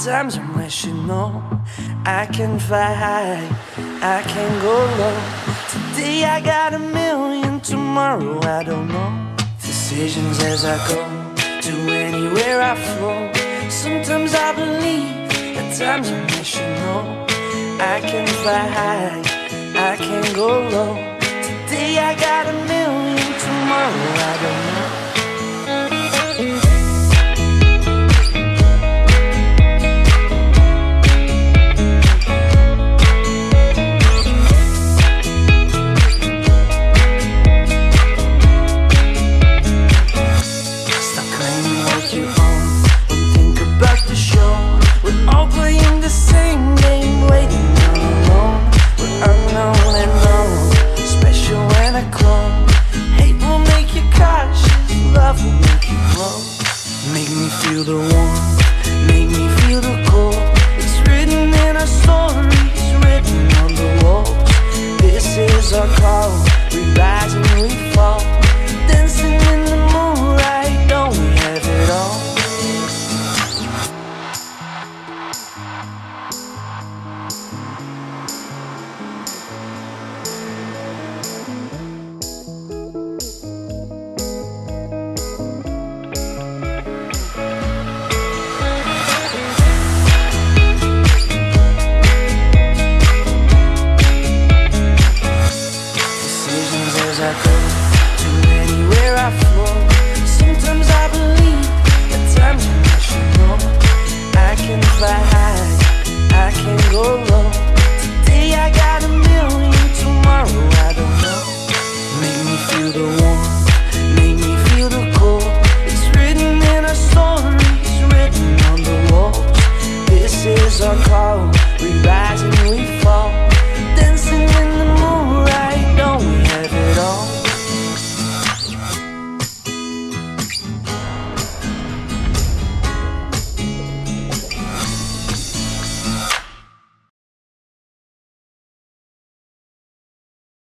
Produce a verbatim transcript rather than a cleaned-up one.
times I'm wishing, no, I can fly high, I can go low. Today I got a million, tomorrow I don't know. Decisions as I go, to anywhere I flow. Sometimes I believe, at times I'm wishing, no, I can fly high, I can go low. Today I got a million, tomorrow I don't know. Make me feel the warmth, make me feel the cold. It's written in our stories, written on the walls. This is our call, we rise and we fall. Dancing in the moonlight, don't we have it all?